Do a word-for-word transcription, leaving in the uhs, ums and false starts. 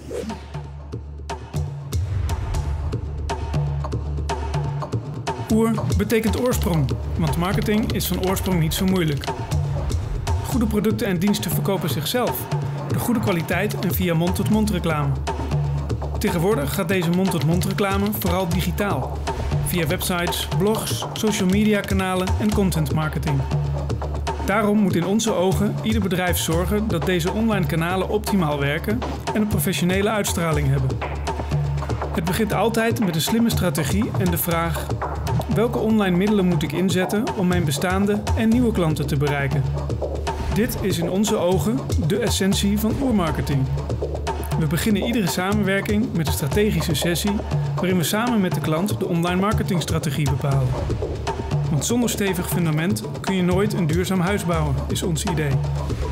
Oer betekent oorsprong, want marketing is van oorsprong niet zo moeilijk. Goede producten en diensten verkopen zichzelf, door goede kwaliteit en via mond-tot-mond reclame. Tegenwoordig gaat deze mond-tot-mond reclame vooral digitaal, via websites, blogs, social media kanalen en content marketing. Daarom moet in onze ogen ieder bedrijf zorgen dat deze online kanalen optimaal werken en een professionele uitstraling hebben. Het begint altijd met een slimme strategie en de vraag: welke online middelen moet ik inzetten om mijn bestaande en nieuwe klanten te bereiken? Dit is in onze ogen de essentie van oermarketing. We beginnen iedere samenwerking met een strategische sessie waarin we samen met de klant de online marketingstrategie bepalen. Want zonder stevig fundament kun je nooit een duurzaam huis bouwen, is ons idee.